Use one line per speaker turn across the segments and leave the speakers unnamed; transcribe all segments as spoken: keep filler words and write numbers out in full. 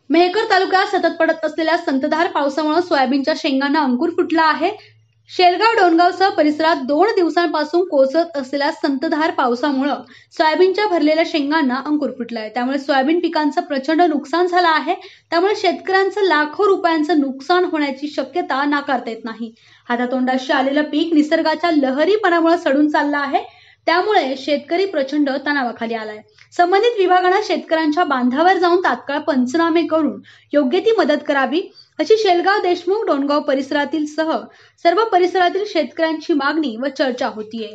मेहकर तालुक्यात सतत पडत असलेल्या संततधार पावसामुळे सोयाबीनच्या शेंगांना अंकुर फुटला आहे। शेलगाव डोणगावसह परिसरात दोन दिवसांपासून कोसळत असलेल्या संततधार पावसामुळे सोयाबीनच्या भरलेल्या शेंगांना अंकुर फुटला आहे। त्यामुळे सोयाबीन पिकांचं प्रचंड नुकसान झालं आहे। त्यामुळे शेतकऱ्यांचं लाखो रुपयांचं नुकसान होण्याची शक्यता नाकारता येत नाही। हातातोंडाशी आलेलं पीक निसर्गाच्या लहरीपणामुळे सडून चाललं आहे। त्यामुळे शेतकरी प्रचंड तणावाखाली आलाय। संबंधित विभागाने शेतकऱ्यांच्या बांधावर जाऊन तात्काळ पंचनामे करून योग्य ती मदत करावी अशी शेलगाव देशमुख डोणगाव परिसरातील सह सर्व परिसरातील शेतकऱ्यांची मागणी व चर्चा होतीये।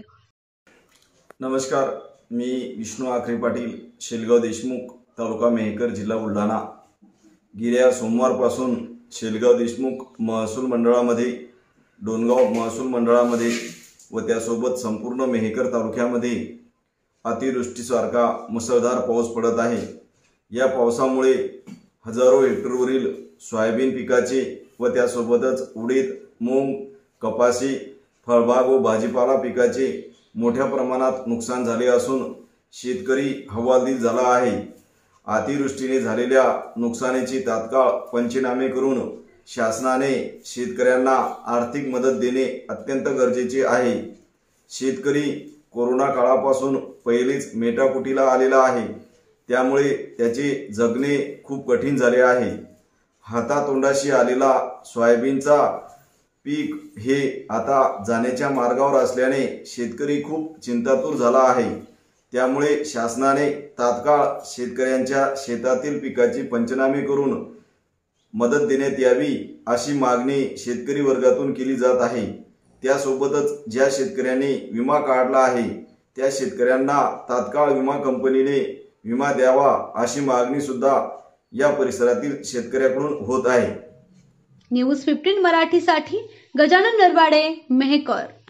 नमस्कार, मी विष्णू आखरे पाटील, शेलगाव देशमुख, तालुका मेहकर, जिल्हा बुलढाणा। गेल्या सोमवारपासून शेलगाव देशमुख महसूल मंडळामध्ये, डोणगाव महसूल मंडळामध्ये व त्यासोबत संपूर्ण मेहकर तालुक्यामध्ये अतिवृष्टीसारखा मुसळधार पाऊस पडत आहे। या पावसामुळे हजारो हेक्टरवरील सोयाबीन पिकाचे व त्यासोबतच उडीद, मूग, कपासी, फळबाग व भाजीपाला पिकाचे मोठ्या प्रमाणात नुकसान झाले असून शेतकरी हवालदिल झाला आहे। अतिवृष्टीने झालेल्या नुकसानीची तात्काळ पंचनामे करून शासनाने शेतकऱ्यांना आर्थिक मदत देणे अत्यंत गरजेचे आहे। शेतकरी कोरोना काळापासून पहिलेच मेटाकुटीला आलेला आहे, त्यामुळे त्याचे जगणे खूप कठीण झाले आहे। हातातोंडाशी आलेला सोयाबीनचा पीक हे आता जाण्याच्या मार्गावर असल्याने शेतकरी खूप चिंतातूर झाला आहे। त्यामुळे शासनाने तात्काळ शेतकऱ्यांच्या शेतातील पिकाची पंचनामे करून मदत देण्यात यावी अशी मागणी शेतकरी वर्गातून केली जात आहे। त्यासोबतच ज्या शेतकऱ्यांनी विमा काढला आहे त्या शेतकऱ्यांना तात्काळ विमा कंपनीने विमा द्यावा अशी मागणी सुद्धा या परिसरातील शेतकऱ्यांकडून होत आहे।
न्यूज फिफ्टीन मराठीसाठी गजानन नरवाडे, मेहकर।